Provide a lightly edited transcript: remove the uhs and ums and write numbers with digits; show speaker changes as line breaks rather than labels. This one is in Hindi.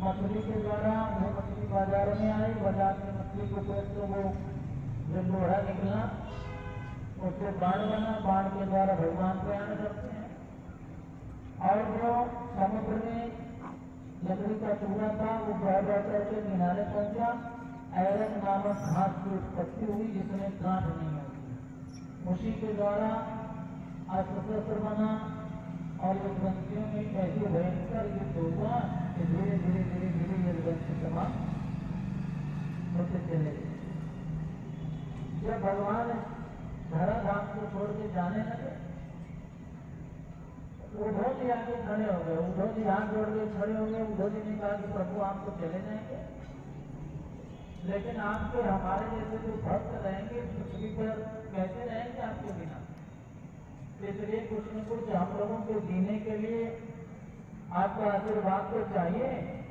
मछली के द्वारा वो मछली बाजार में आई, बाजार में मछली को बेच तो वो जो लोहा निकला उससे बाण बना, बाण के द्वारा भगवान प्रयाण करते हैं। और जो समुद्र में लकड़ी का चूड़ा था वो बह बह करके किनारे पहुंचा, ऐरन नामक घास की उत्पत्ति हुई जिसमें गांठ नहीं होती, उसी के द्वारा अस्त्र शस्त्र बना और ये ग्रंथियों में ऐसी भयंकर युद्ध हुआ कि धीरे धीरे धीरे धीरे ये ग्रंथि समाप्त होते चले गए। जब भगवान धरा धाम को छोड़ के जाने लगे, उद्धव जी आके खड़े हो गए, उद्धव जी हाथ जोड़ के खड़े हो गए। उद्धव जी ने कहा कि प्रभु आप तो चले जाएंगे, लेकिन आपके हमारे जैसे जो भक्त रहेंगे पृथ्वी पर कैसे रहेंगे आपके बिना, इसलिए कुछ न कुछ हम लोगों के जीने के लिए आपका आशीर्वाद तो चाहिए।